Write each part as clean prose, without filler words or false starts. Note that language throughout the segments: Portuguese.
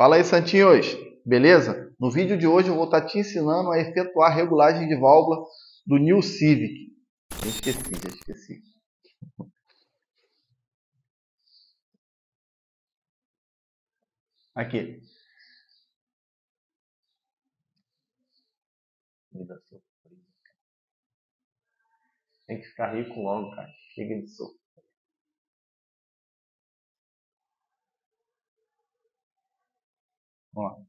Fala aí, Santinhos, beleza? No vídeo de hoje eu vou estar te ensinando a efetuar a regulagem de válvula do New Civic. Já esqueci. Aqui. Tem que ficar rico logo, cara. Chega de soco. Ó.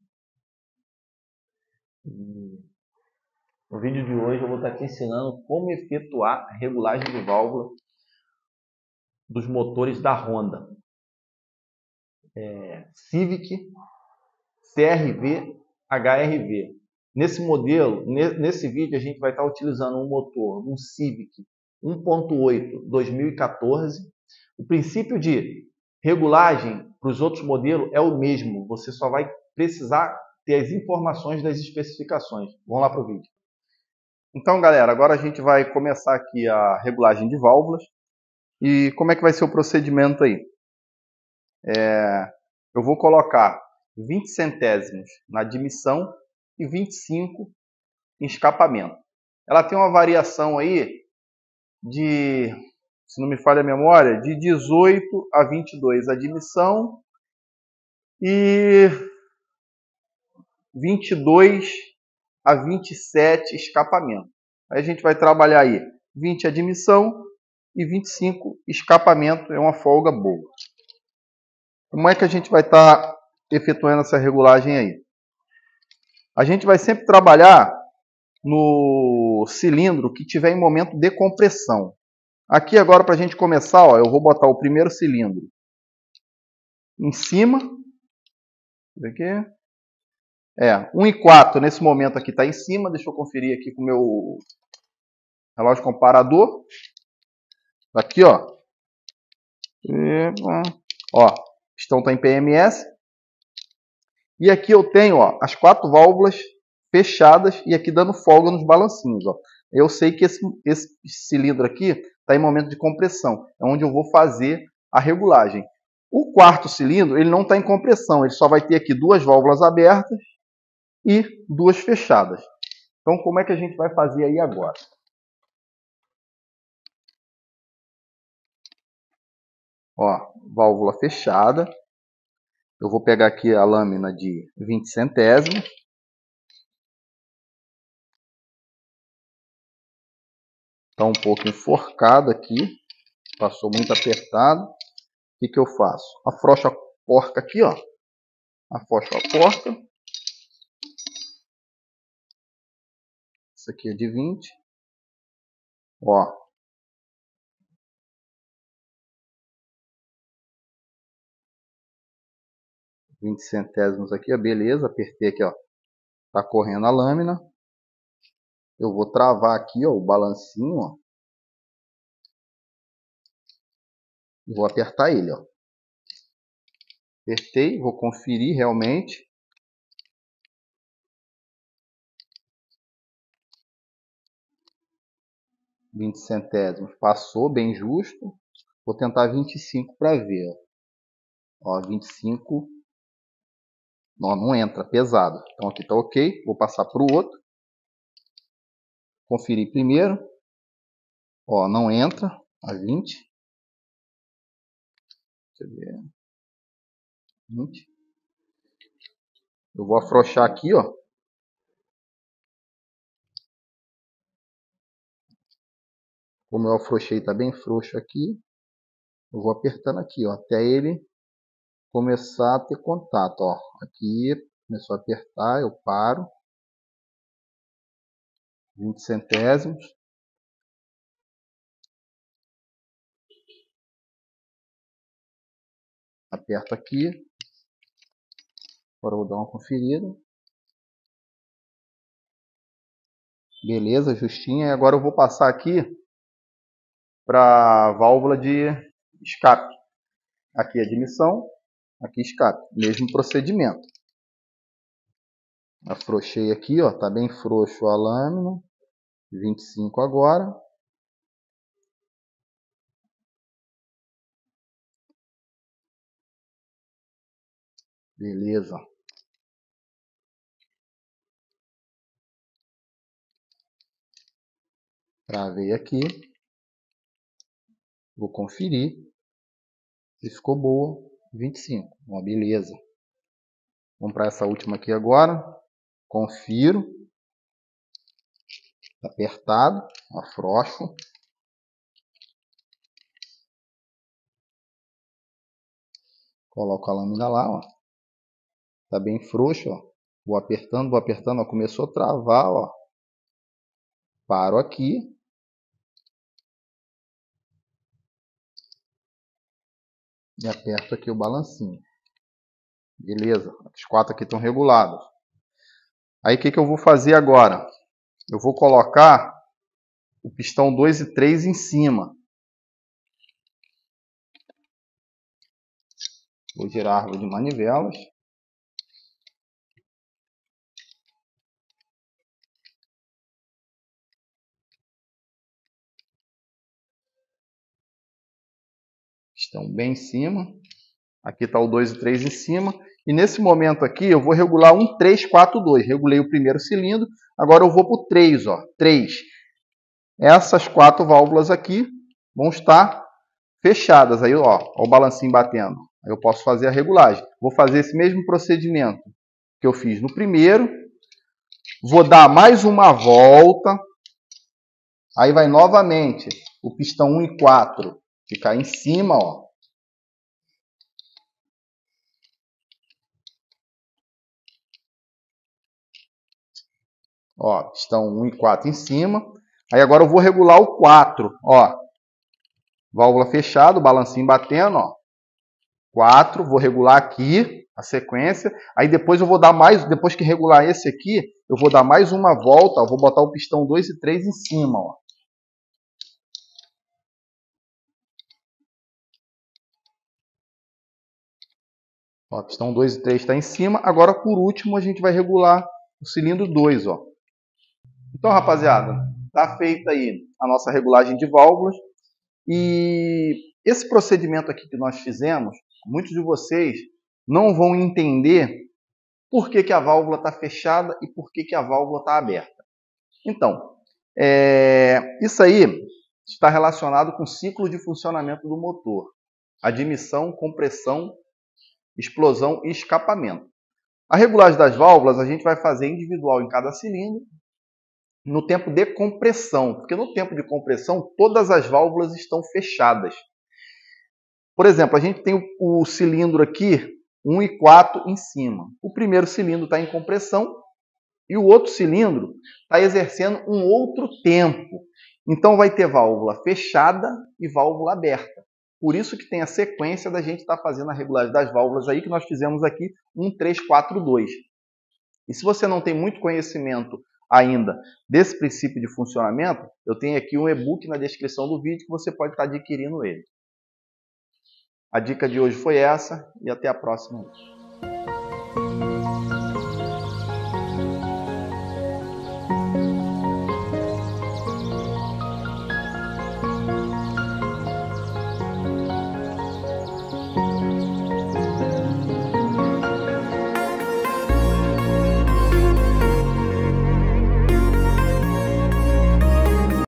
No vídeo de hoje eu vou estar te ensinando como efetuar a regulagem de válvula dos motores da Honda. Civic, CR-V, HR-V. Nesse modelo, nesse vídeo, a gente vai estar utilizando um motor, um Civic 1.8 2014. O princípio de regulagem para os outros modelos é o mesmo. Você só vai precisar ter as informações das especificações. Vamos lá para o vídeo. Então, galera, agora a gente vai começar aqui a regulagem de válvulas. E como é que vai ser o procedimento aí? Eu vou colocar 20 centésimos na admissão e 25 em escapamento. Ela tem uma variação aí de, se não me falha a memória, de 18 a 22 admissão e 22 a 27 escapamento. Aí a gente vai trabalhar aí 20 admissão e 25 escapamento, é uma folga boa. Como é que a gente vai estar efetuando essa regulagem aí? A gente vai sempre trabalhar no cilindro que tiver em momento de compressão. Aqui agora, para a gente começar, ó, eu vou botar o primeiro cilindro em cima. Aqui. 1,4 nesse momento aqui está em cima. Deixa eu conferir aqui com o meu relógio comparador. Aqui, ó. Ó, pistão está em PMS. E aqui eu tenho, ó, as 4 válvulas fechadas e aqui dando folga nos balancinhos, ó. Eu sei que esse cilindro aqui está em momento de compressão, é onde eu vou fazer a regulagem. O quarto cilindro, ele não está em compressão, ele só vai ter aqui 2 válvulas abertas e 2 fechadas. Então, como é que a gente vai fazer aí agora? Ó, válvula fechada. Eu vou pegar aqui a lâmina de 20 centésimos. Está um pouco enforcado aqui. Passou muito apertado. O que eu faço? Afrouxo a porca aqui, ó. Afrouxo a porca. Isso aqui é de 20. Ó. $20 centésimos aqui, ó. Beleza. Apertei aqui, ó. Tá correndo a lâmina. Eu vou travar aqui, ó, o balancinho, ó. E vou apertar ele, ó. Apertei, vou conferir realmente. $20 centésimos. Passou, bem justo. Vou tentar 25 para ver. Ó, 25. Não entra, pesado. Então aqui tá ok. Vou passar para o outro. Conferir primeiro. Ó, não entra. A 20. Deixa eu ver. 20. Eu vou afrouxar aqui, ó. Como eu afrouxei, tá bem frouxo aqui. Eu vou apertando aqui, ó, até ele começar a ter contato, ó. Aqui começou a apertar, eu paro. 20 centésimos. Aperto aqui. Agora eu vou dar uma conferida. Beleza, justinha. E agora eu vou passar aqui para a válvula de escape. Aqui admissão, aqui escape. Mesmo procedimento. Afrouxei aqui, ó, tá bem frouxo a lâmina. 25 agora. Beleza. Travei aqui. Vou conferir se ficou boa. 25. Uma beleza. Vamos para essa última aqui agora. Confiro. Tá apertado. Afrouxo. Coloco a lâmina lá, ó. Tá bem frouxo, ó. Vou apertando, ó. Começou a travar, ó. Paro aqui. E aperto aqui o balancinho. Beleza. Os 4 aqui estão regulados. Aí o que eu vou fazer agora? Eu vou colocar o pistão 2 e 3 em cima. Vou girar a árvore de manivelas. Pistão bem em cima. Aqui está o 2 e 3 em cima. E nesse momento aqui eu vou regular 1, 3, 4, 2. Regulei o primeiro cilindro. Agora eu vou para o 3, ó. 3. Essas 4 válvulas aqui vão estar fechadas. Aí, ó o balancinho batendo. Aí eu posso fazer a regulagem. Vou fazer esse mesmo procedimento que eu fiz no primeiro. Vou dar mais uma volta. Aí vai novamente o pistão 1 e 4 ficar em cima, ó. Ó, pistão 1 e 4 em cima. Aí agora eu vou regular o 4, ó. Válvula fechada, balancinho batendo, ó. 4, vou regular aqui a sequência. Aí depois eu vou dar mais, depois que regular esse aqui, eu vou dar mais uma volta, ó. Vou botar o pistão 2 e 3 em cima, ó. Ó, pistão 2 e 3 está em cima. Agora, por último, a gente vai regular o cilindro 2, ó. Então, rapaziada, tá feita aí a nossa regulagem de válvulas. E esse procedimento aqui que nós fizemos, muitos de vocês não vão entender por que a válvula está fechada e por que a válvula está aberta. Então, isso aí está relacionado com o ciclo de funcionamento do motor. Admissão, compressão, explosão e escapamento. A regulagem das válvulas a gente vai fazer individual em cada cilindro no tempo de compressão, porque no tempo de compressão todas as válvulas estão fechadas. Por exemplo, a gente tem o cilindro aqui 1 e 4 em cima. O primeiro cilindro está em compressão e o outro cilindro está exercendo um outro tempo. Então vai ter válvula fechada e válvula aberta. Por isso que tem a sequência da gente estar fazendo a regulagem das válvulas aí que nós fizemos aqui 1, 3, 4, 2. E se você não tem muito conhecimento ainda desse princípio de funcionamento, eu tenho aqui um e-book na descrição do vídeo que você pode estar adquirindo ele. A dica de hoje foi essa e até a próxima.